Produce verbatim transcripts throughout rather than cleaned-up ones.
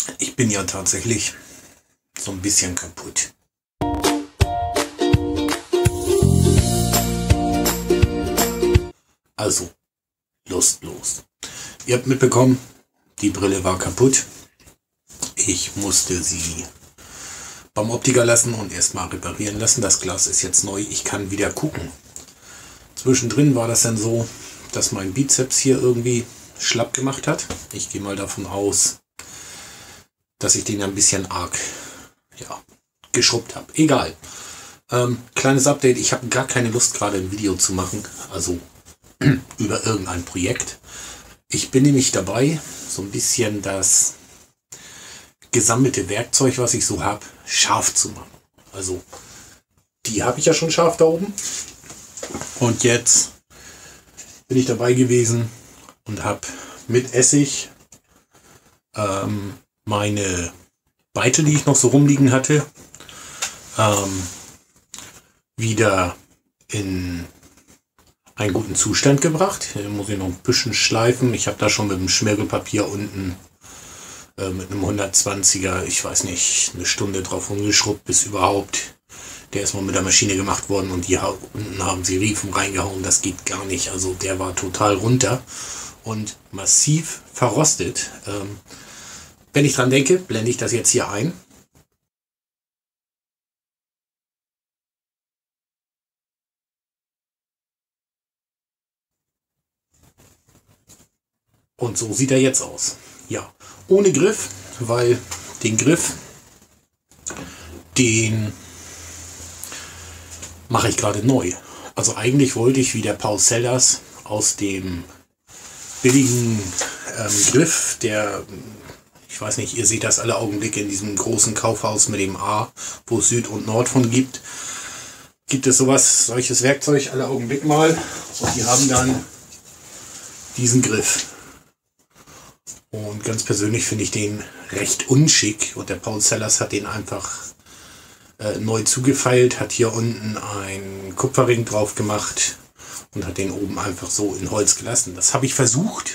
Ich bin ja tatsächlich so ein bisschen kaputt. Also, lustlos. Ihr habt mitbekommen, die Brille war kaputt. Ich musste sie beim Optiker lassen und erstmal reparieren lassen. Das Glas ist jetzt neu. Ich kann wieder gucken. Zwischendrin war das dann so, dass mein Bizeps hier irgendwie schlapp gemacht hat. Ich gehe mal davon aus, dass ich den ein bisschen arg ja, geschrubbt habe. Egal. Ähm, kleines Update. Ich habe gar keine Lust, gerade ein Video zu machen. Also über irgendein Projekt. Ich bin nämlich dabei, so ein bisschen das gesammelte Werkzeug, was ich so habe, scharf zu machen. Also die habe ich ja schon scharf da oben. Und jetzt bin ich dabei gewesen und habe mit Essig ähm, meine Beitel, die ich noch so rumliegen hatte, ähm, wieder in einen guten Zustand gebracht. Hier muss ich noch ein bisschen schleifen. Ich habe da schon mit dem Schmirgelpapier unten äh, mit einem hundertzwanziger, ich weiß nicht, eine Stunde drauf rumgeschrubbt, bis überhaupt der ist mal mit der Maschine gemacht worden und hier unten haben sie Riefen reingehauen. Das geht gar nicht. Also der war total runter und massiv verrostet. Ähm, wenn ich dran denke, blende ich das jetzt hier ein. Und so sieht er jetzt aus. Ja, ohne Griff, weil den Griff, den mache ich gerade neu. Also eigentlich wollte ich wie der Paul Sellers aus dem billigen ähm, Griff, der, ich weiß nicht, ihr seht das alle Augenblicke in diesem großen Kaufhaus mit dem A, wo es Süd und Nord von gibt, gibt es sowas, solches Werkzeug alle Augenblick mal und die haben dann diesen Griff. Und ganz persönlich finde ich den recht unschick und der Paul Sellers hat den einfach äh, neu zugefeilt, hat hier unten einen Kupferring drauf gemacht und hat den oben einfach so in Holz gelassen. Das habe ich versucht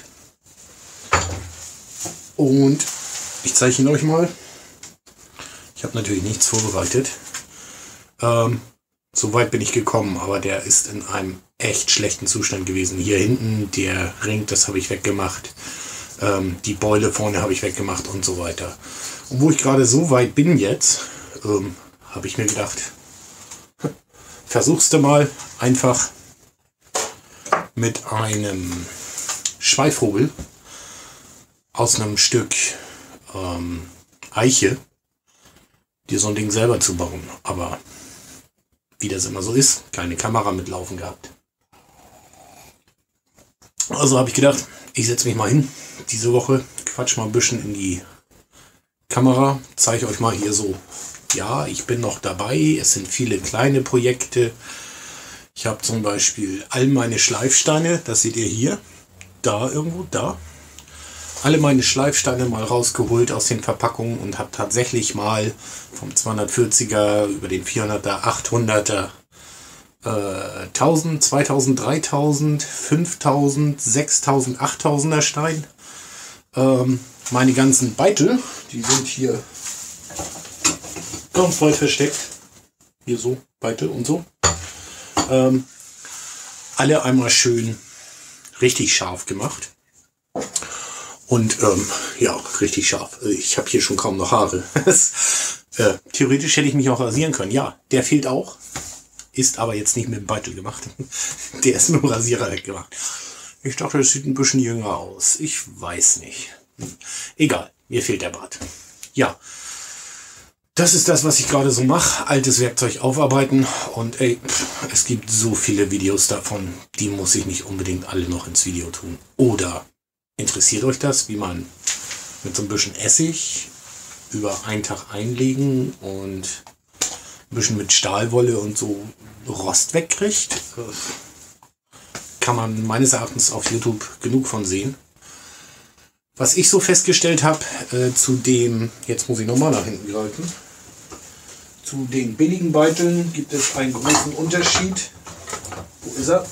und ich zeige ihn euch mal. Ich habe natürlich nichts vorbereitet. Ähm, so weit bin ich gekommen, aber der ist in einem echt schlechten Zustand gewesen. Hier hinten der Ring, das habe ich weggemacht. Ähm, die Beule vorne habe ich weggemacht und so weiter. Und wo ich gerade so weit bin jetzt, ähm, habe ich mir gedacht, versuchst du mal einfach mit einem Schweifhobel aus einem Stück ähm, Eiche dir so ein Ding selber zu bauen. Aber wie das immer so ist, keine Kamera mitlaufen gehabt. Also habe ich gedacht, ich setze mich mal hin diese Woche, quatsch mal ein bisschen in die Kamera, zeige euch mal hier so, ja, ich bin noch dabei, es sind viele kleine Projekte. Ich habe zum Beispiel all meine Schleifsteine, das seht ihr hier, da irgendwo, da, alle meine Schleifsteine mal rausgeholt aus den Verpackungen und habe tatsächlich mal vom zweihundertvierziger über den vierhunderter, achthunderter, tausend, zweitausend, dreitausend, fünftausend, sechstausend, achttausender Stein. Ähm, meine ganzen Beitel, die sind hier ganz weit versteckt. Hier so, Beitel und so. Ähm, alle einmal schön richtig scharf gemacht. Und ähm, ja, richtig scharf. Ich habe hier schon kaum noch Haare. äh, theoretisch hätte ich mich auch rasieren können. Ja, der fehlt auch. Ist aber jetzt nicht mit dem Beitel gemacht. Der ist mit dem Rasierer weggemacht. Ich dachte, das sieht ein bisschen jünger aus. Ich weiß nicht. Egal, mir fehlt der Bart. Ja, das ist das, was ich gerade so mache. Altes Werkzeug aufarbeiten. Und ey, pff, es gibt so viele Videos davon. Die muss ich nicht unbedingt alle noch ins Video tun. Oder interessiert euch das, wie man mit so ein bisschen Essig über einen Tag einlegen und ein bisschen mit Stahlwolle und so Rost wegkriegt? Kann man meines Erachtens auf YouTube genug von sehen. Was ich so festgestellt habe, äh, zu dem, jetzt muss ich nochmal nach hinten greifen, zu den billigen Beiteln gibt es einen großen Unterschied. Wo ist er?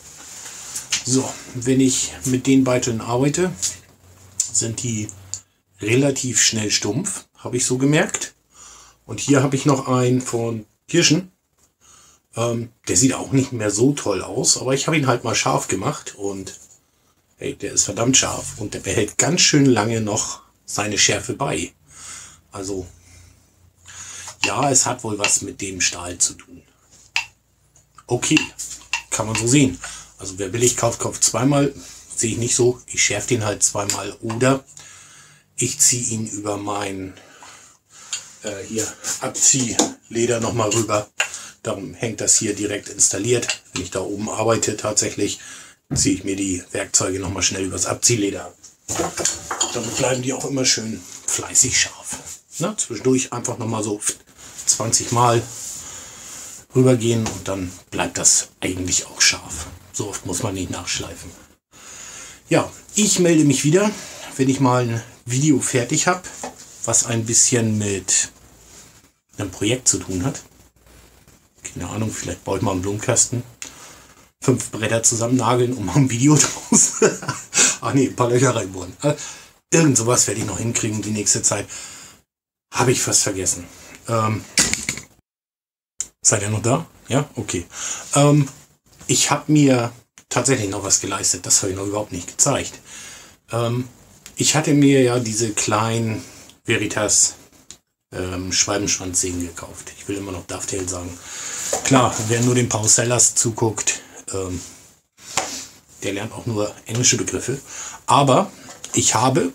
So, wenn ich mit den Beiteln arbeite, sind die relativ schnell stumpf, habe ich so gemerkt. Und hier habe ich noch einen von Kirschen. Ähm, der sieht auch nicht mehr so toll aus, aber ich habe ihn halt mal scharf gemacht und hey, der ist verdammt scharf und der behält ganz schön lange noch seine Schärfe bei. Also ja, es hat wohl was mit dem Stahl zu tun. Okay, kann man so sehen. Also wer billig kauft, kauft zweimal. Sehe ich nicht so. Ich schärfe den halt zweimal oder ich ziehe ihn über mein äh, hier Abziehleder nochmal rüber. Darum hängt das hier direkt installiert. Wenn ich da oben arbeite tatsächlich, ziehe ich mir die Werkzeuge nochmal schnell übers Abziehleder ab. Damit bleiben die auch immer schön fleißig scharf. Na, zwischendurch einfach nochmal so zwanzig Mal rübergehen und dann bleibt das eigentlich auch scharf. So oft muss man nicht nachschleifen. Ja, ich melde mich wieder, wenn ich mal ein Video fertig habe, was ein bisschen mit einem Projekt zu tun hat. Keine Ahnung, vielleicht baue ich mal einen Blumenkasten. Fünf Bretter zusammennageln und mal ein Video draus. Ach nee, ein paar Löcher reinbohren. Irgend sowas werde ich noch hinkriegen die nächste Zeit. Habe ich fast vergessen. Ähm, seid ihr noch da? Ja? Okay. Ähm, ich habe mir tatsächlich noch was geleistet. Das habe ich noch überhaupt nicht gezeigt. Ähm, ich hatte mir ja diese kleinen Veritas ähm, Schwalbenschwanzsägen gekauft. Ich will immer noch Dovetail sagen. Klar, wer nur den Paul Sellers zuguckt, ähm, der lernt auch nur englische Begriffe. Aber ich habe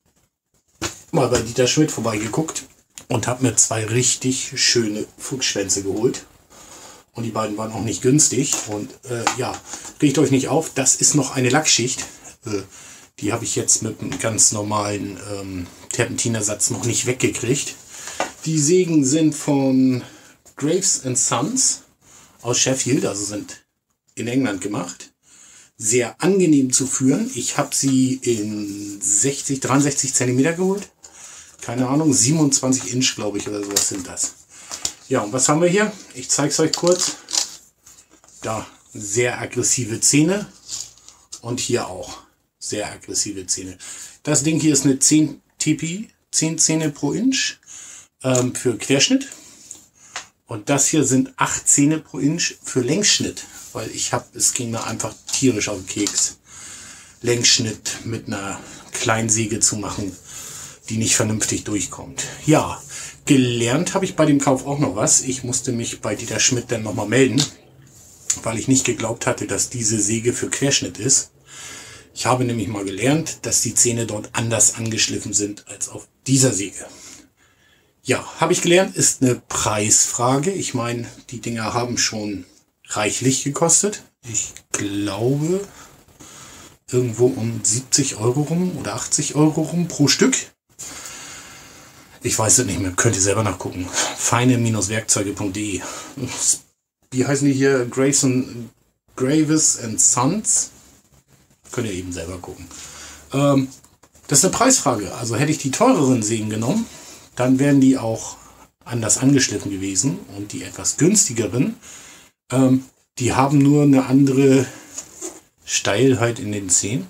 mal bei Dieter Schmidt vorbeigeguckt und habe mir zwei richtig schöne Fuchsschwänze geholt. Und die beiden waren auch nicht günstig. Und äh, ja, regt euch nicht auf, das ist noch eine Lackschicht. Äh, die habe ich jetzt mit einem ganz normalen ähm, Terpentinersatz noch nicht weggekriegt. Die Sägen sind von Graves and Sons aus Sheffield, also sind in England gemacht. Sehr angenehm zu führen. Ich habe sie in sechzig, dreiundsechzig Zentimeter geholt. Keine Ahnung, siebenundzwanzig Inch, glaube ich, oder sowas sind das. Ja, und was haben wir hier? Ich zeige es euch kurz. Da, sehr aggressive Zähne. Und hier auch sehr aggressive Zähne. Das Ding hier ist eine zehn T P, zehn Zähne pro Inch ähm, für Querschnitt. Und das hier sind acht Zähne pro Inch für Längsschnitt. Weil ich habe, es ging mir einfach tierisch auf den Keks, Längsschnitt mit einer Kleinsäge zu machen, die nicht vernünftig durchkommt. Ja, gelernt habe ich bei dem Kauf auch noch was. Ich musste mich bei Dieter Schmidt dann nochmal melden, weil ich nicht geglaubt hatte, dass diese Säge für Querschnitt ist. Ich habe nämlich mal gelernt, dass die Zähne dort anders angeschliffen sind als auf dieser Säge. Ja, habe ich gelernt, ist eine Preisfrage. Ich meine, die Dinger haben schon reichlich gekostet. Ich glaube irgendwo um siebzig Euro rum oder achtzig Euro rum pro Stück. Ich weiß es nicht mehr, könnt ihr selber nachgucken. feine Werkzeuge punkt de. Wie heißen die hier? Graves and, Graves and Sons. Könnt ihr eben selber gucken. Ähm, das ist eine Preisfrage. Also hätte ich die teureren Sägen genommen, dann wären die auch anders angeschliffen gewesen. Und die etwas günstigeren, ähm, die haben nur eine andere Steilheit in den Zähnen.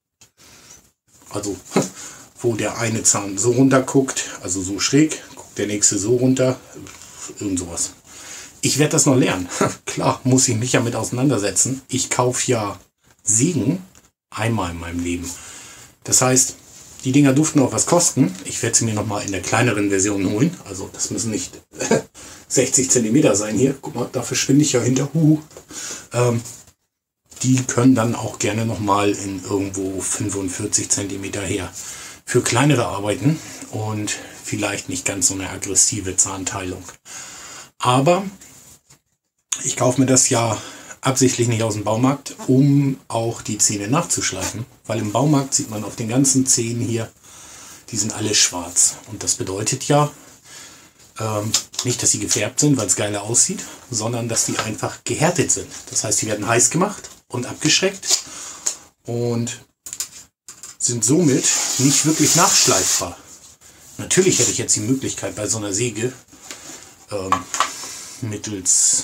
Also, wo der eine Zahn so runter guckt, also so schräg, guckt der nächste so runter, irgend sowas. Ich werde das noch lernen. Klar, muss ich mich ja mit auseinandersetzen. Ich kaufe ja Sägen einmal in meinem Leben. Das heißt, die Dinger durften auch was kosten. Ich werde sie mir nochmal in der kleineren Version holen. Also das müssen nicht sechzig Zentimeter sein hier. Guck mal, da verschwinde ich ja hinter. Huhu. Ähm, die können dann auch gerne nochmal in irgendwo fünfundvierzig Zentimeter her. Für kleinere Arbeiten und vielleicht nicht ganz so eine aggressive Zahnteilung. Aber ich kaufe mir das ja absichtlich nicht aus dem Baumarkt, um auch die Zähne nachzuschleifen. Weil im Baumarkt sieht man auf den ganzen Zähnen hier, die sind alle schwarz. Und das bedeutet ja ähm, nicht, dass sie gefärbt sind, weil es geiler aussieht, sondern dass die einfach gehärtet sind. Das heißt, die werden heiß gemacht und abgeschreckt und sind somit nicht wirklich nachschleifbar. Natürlich hätte ich jetzt die Möglichkeit bei so einer Säge ähm, mittels,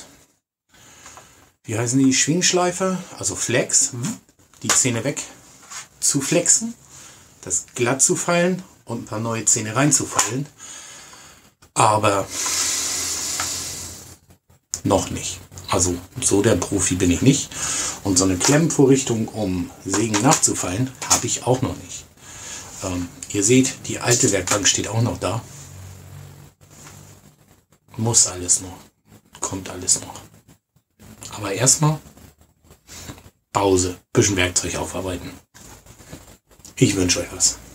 wie heißen die, Schwingschleifer, also Flex, die Zähne weg zu flexen, das glatt zu feilen und ein paar neue Zähne reinzufallen. Aber noch nicht. Also so der Profi bin ich nicht. Und so eine Klemmvorrichtung, um Sägen nachzufallen, habe ich auch noch nicht. Ähm, ihr seht, die alte Werkbank steht auch noch da. Muss alles noch. Kommt alles noch. Aber erstmal Pause. Bisschen Werkzeug aufarbeiten. Ich wünsche euch was.